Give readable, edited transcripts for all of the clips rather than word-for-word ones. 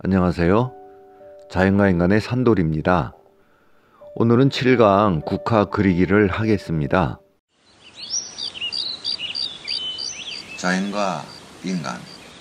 안녕하세요. 자연과 인간의 산돌입니다. 오늘은 7강 국화 그리기를 하겠습니다. 자연과 인간.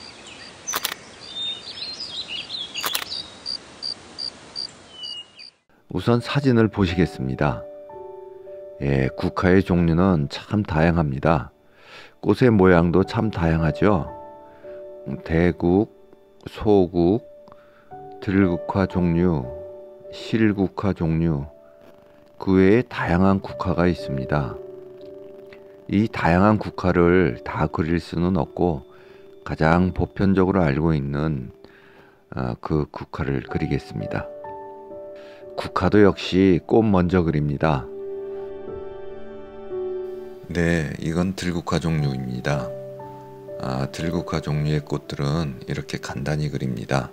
우선 사진을 보시겠습니다. 국화의 종류는 참 다양합니다. 꽃의 모양도 참 다양하죠. 대국, 소국, 들국화 종류, 실국화 종류, 그 외에 다양한 국화가 있습니다. 이 다양한 국화를 다 그릴 수는 없고 가장 보편적으로 알고 있는 그 국화를 그리겠습니다. 국화도 역시 꽃 먼저 그립니다. 네, 이건 들국화 종류입니다. 들국화 종류의 꽃들은 이렇게 간단히 그립니다.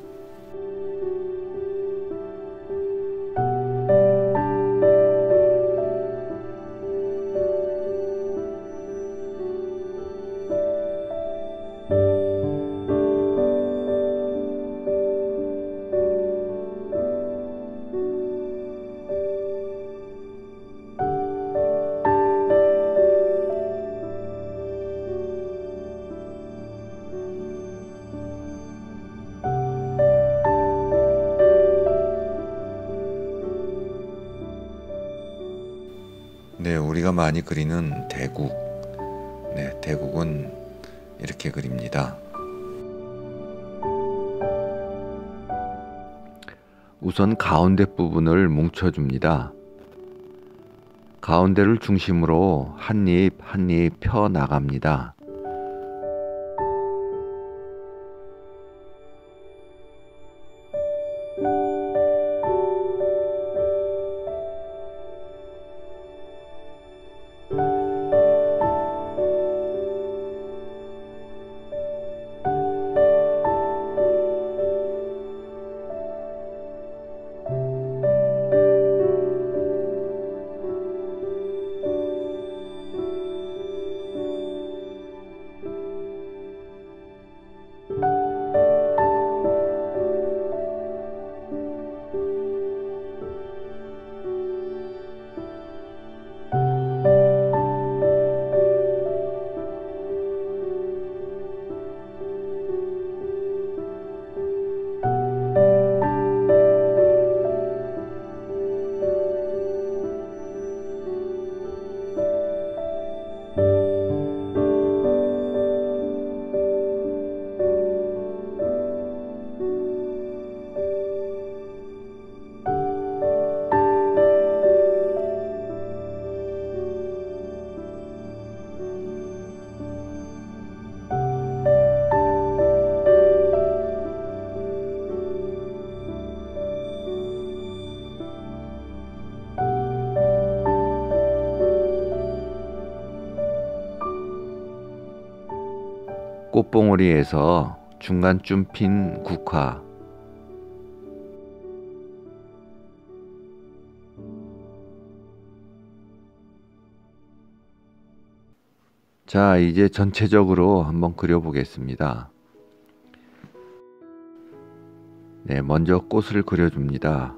네, 우리가 많이 그리는 대국. 네, 대국은 이렇게 그립니다. 우선 가운데 부분을 뭉쳐줍니다. 가운데를 중심으로 한 입 한 입 펴 나갑니다. 꽃봉오리에서 중간쯤 핀 국화. 자, 이제 전체적으로 한번 그려보겠습니다. 네, 먼저 꽃을 그려줍니다.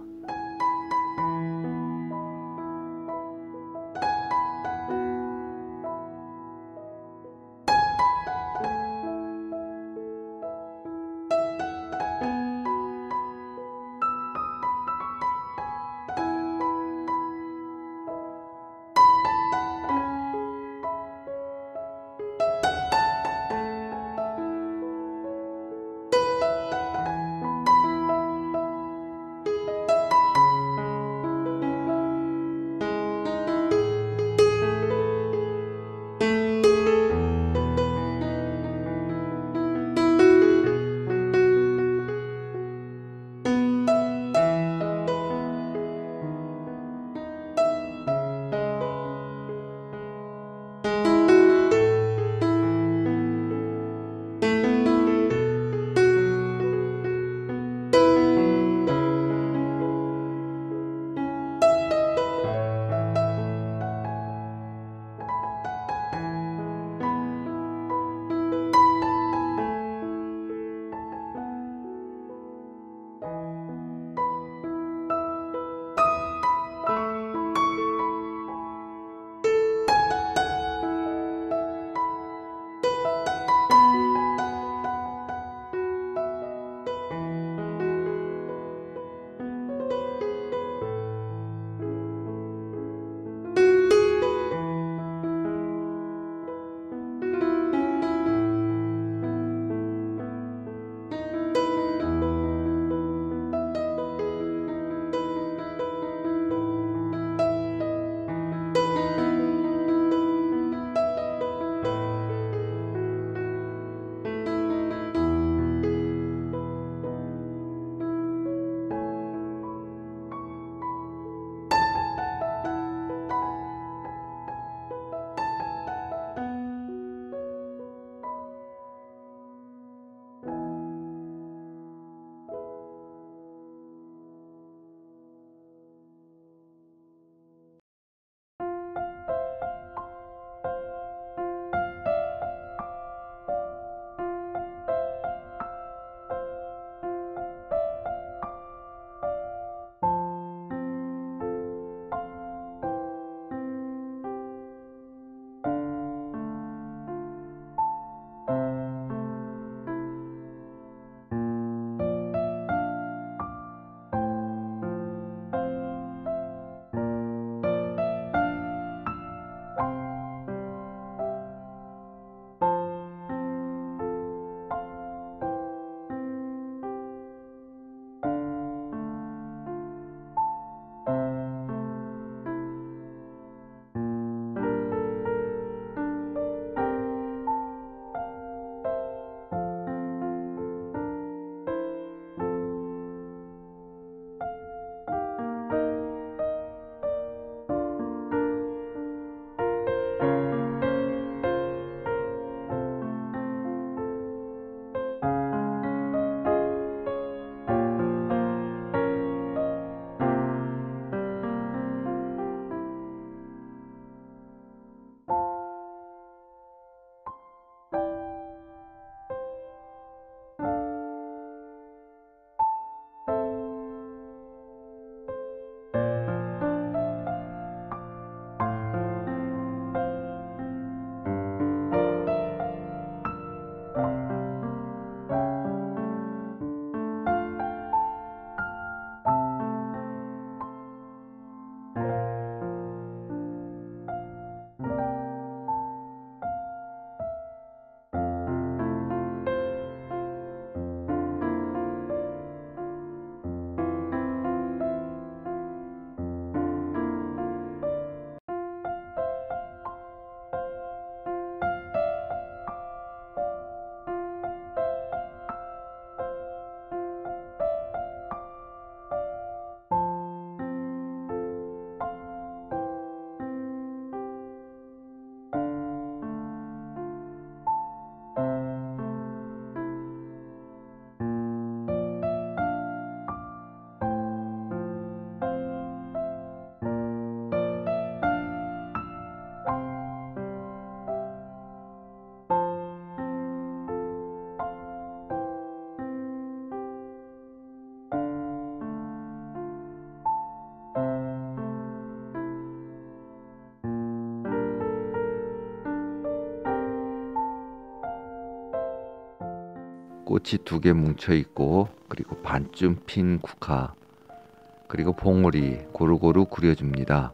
꽃이 두 개 뭉쳐 있고, 그리고 반쯤 핀 국화, 그리고 봉우리 고루고루 그려줍니다.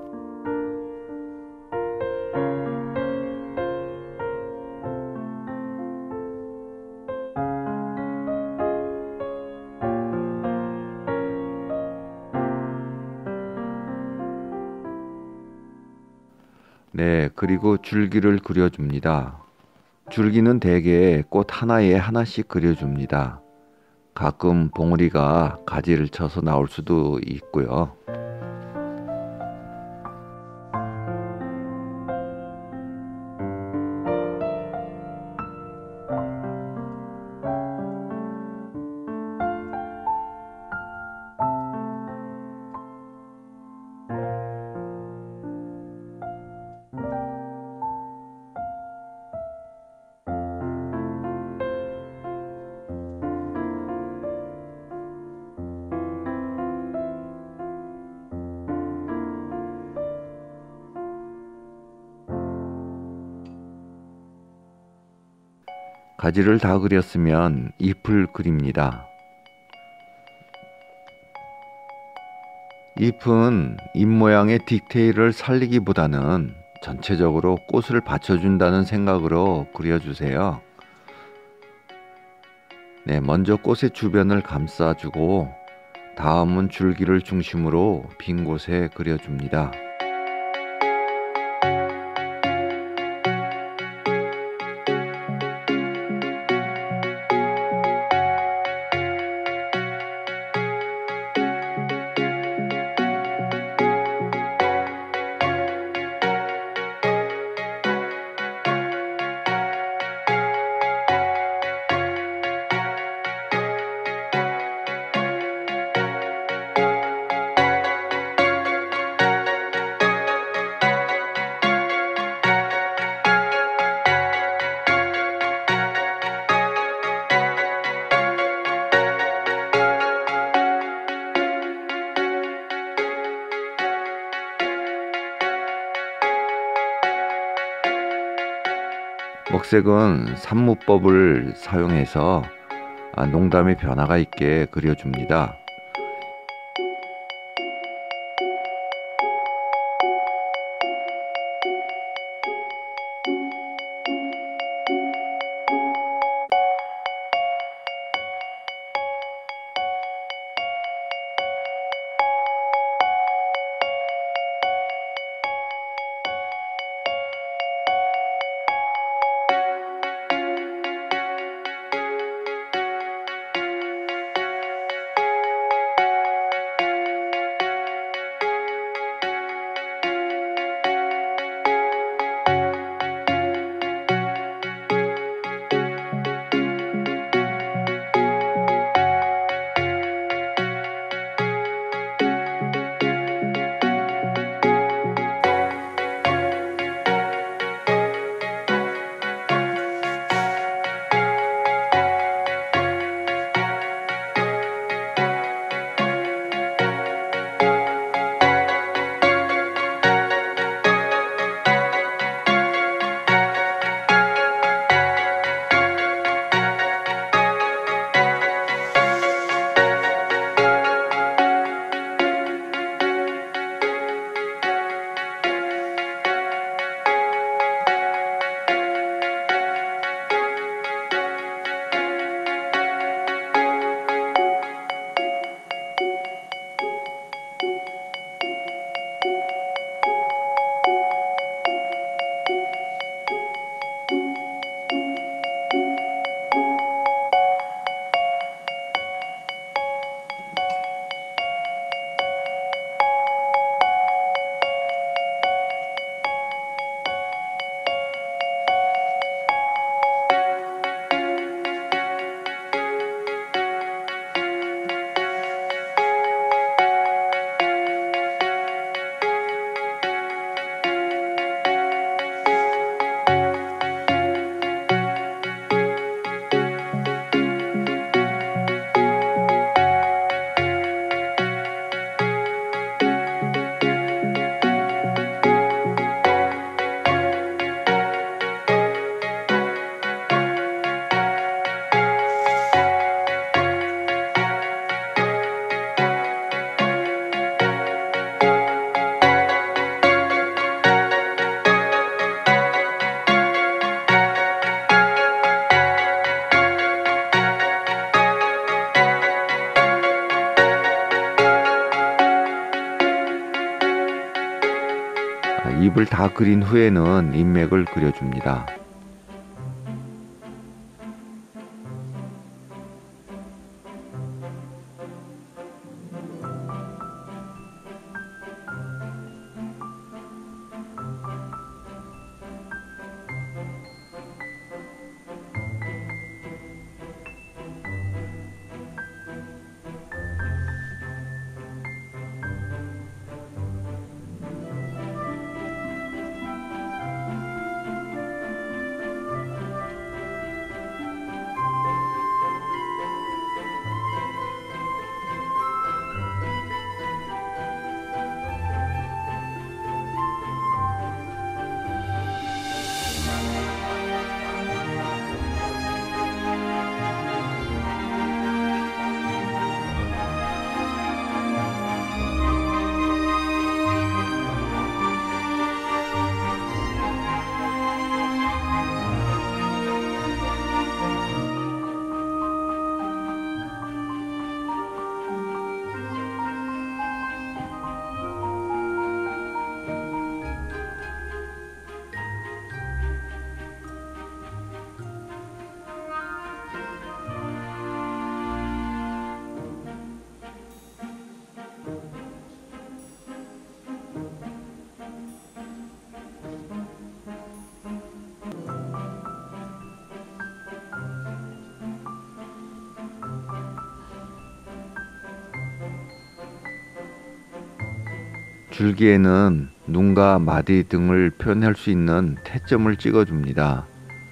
네, 그리고 줄기를 그려줍니다. 줄기는 대개 꽃 하나에 하나씩 그려줍니다. 가끔 봉우리가 가지를 쳐서 나올 수도 있고요. 가지를 다 그렸으면 잎을 그립니다. 잎은 잎 모양의 디테일을 살리기보다는 전체적으로 꽃을 받쳐준다는 생각으로 그려주세요. 네, 먼저 꽃의 주변을 감싸주고 다음은 줄기를 중심으로 빈 곳에 그려줍니다. 먹색은 산무법을 사용해서 농담의 변화가 있게 그려줍니다. 잎을 다 그린 후에는 잎맥을 그려줍니다. 줄기에는 눈과 마디 등을 표현할 수 있는 태점을 찍어줍니다.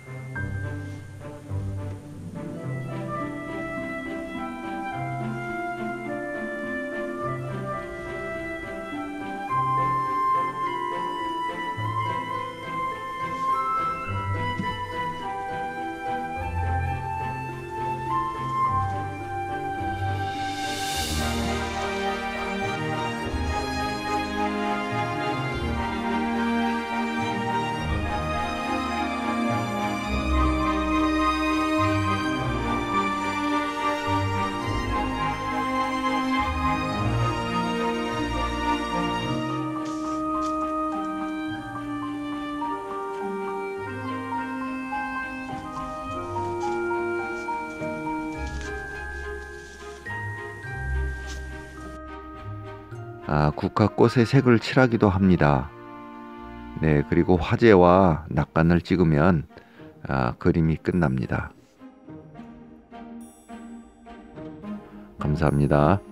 국화꽃의 색을 칠하기도 합니다. 네, 그리고 화재와 낙관을 찍으면 그림이 끝납니다. 감사합니다.